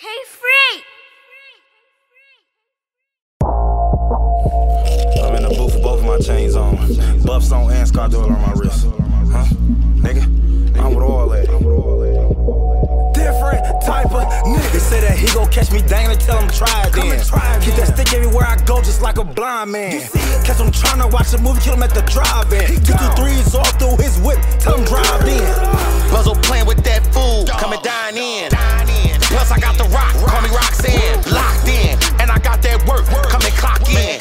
K-Free! I'm in the booth with both of my chains on. Buffs on and Scardola on my wrist. Huh? Nigga? I'm with all that. Different type of nigga. They say that he gon' catch me dangling, tell him try it then. Keep that stick everywhere I go just like a blind man. Catch him tryna watch a movie, kill him at the drive-in. 2-3s all through his whip, tell him drive in. Muzzle playing with that food, coming dine in. Plus I got the rock, call me Roxanne. Locked in, and I got that work, come and clock in.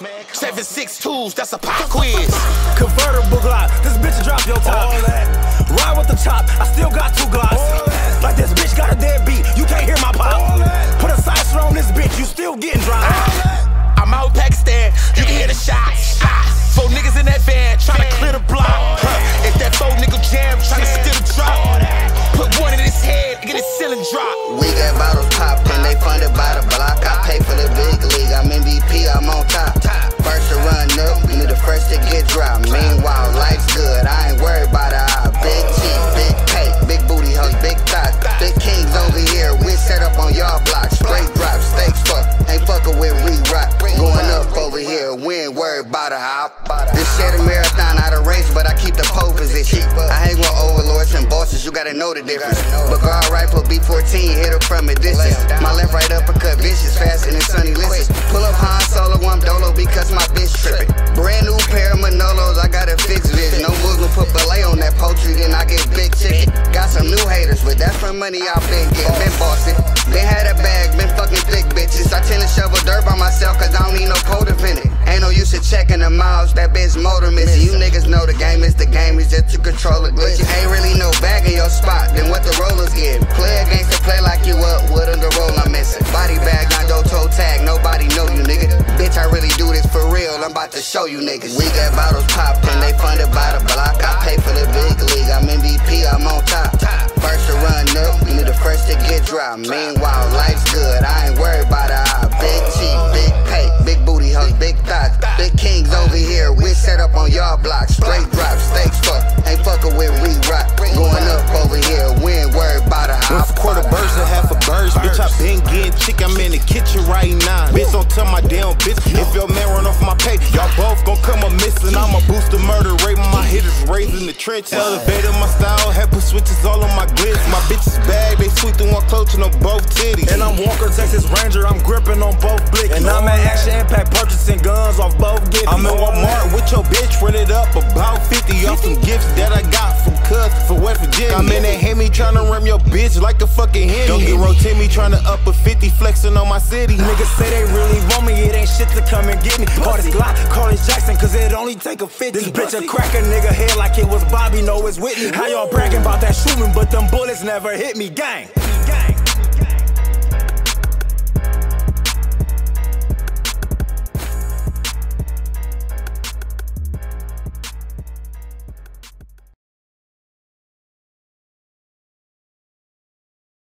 7.62s, that's a pop quiz. Convertible Glock, this bitch drop your top. Ride with the chop, I still got 2 Glocks. Like this bitch got a deadbeat, you can't hear my pop. Put a silencer on this bitch, you still getting dry. I'm out Pakistan, you can hear the shots. 4 niggas in that van, tryna clear the block. If that 4 nigga jam, tryna steal the drop. Put one in his head, get his ceiling drop. We got bottles popped and they funded by the block. I pay for the big league, I'm MVP, I'm on top. First to run up, you the first to get dropped. Meanwhile, life's good, I ain't worried about the eye. Big cheek, big cake, big booty hoes, big thoughts. Big kings over here, we set up on y'all block. Straight drop, steaks fuck, ain't fucking with re-rock. Going up over here, we ain't worried about a hop. This shit a marathon, out of race, but I keep the pole position. I hang with overlords and bosses, you gotta know the difference. But guard rifle B14, hit her from a distance. My left right uppercut vicious, faster than Sonny Liston. Pull up Han Solo, I'm Dolo because my bitch trippin'. Brand new pair of Manolos, I got a fixed vision. No Muslim put belay on that poultry, then I get big chicken. Got some new haters, but that's from money I've been getting. Been bossing, been had a bag, been fucking thick bitches. I tend to shovel dirt by myself cause I don't need no codependent. Ain't no use in checking the miles, that bitch motor missing. You niggas know the game is the game, it's just to control a glitch. You ain't really no bag in your spot, then what the rollers get. Play a gangster, play like you up, what in the roll I'm missing. Body bag, I go toe tag, nobody know you nigga. Bitch, I really do this for real, I'm about to show you niggas. We got bottles popped and they funded by the block. I pay for the big league, I'm MVP, I'm on top. First to run up, you the first to get dropped. Meanwhile, life's good, I ain't worried about the eye. Big cheek, big cake, big booty hoes, big thoughts. Big kings over here, we set up on y'all block. Straight drop, steaks fuck, ain't fucking with re-rock. Going up over here, we ain't worried about a hop. 1/4 birds and half a birds. Bitch, I been getting chick, I'm in the kitchen right now. Bitch, don't tell my damn bitch. If your man run off my pay, y'all both gon' come a missing. I'ma boost the murder rate, my hitters raising the trench. Elevated my style, had put switches all on my glitz. My bitches bag, they sweet through one close on both titties. And I'm Walker, Texas Ranger, I'm gripping on both blicks. And I'm at Action Impact purchasing guns off both gifts. I'm in Walmart with your bitch, run it up about 50 off some gifts that I got from Cuz for West Virginia. I'm in that Hemi tryna ram your bitch like a fucking Henny. Don't get rotate me tryna up a 50 flexing on my city. Niggas say they really want me, it ain't shit to come and get me. Call this Glock, call this Jackson, cause it only take a 50. This bitch a crack a nigga head like it was Bobby, no it's Whitney. How y'all bragging about that shooting, but them bullets never hit me, gang.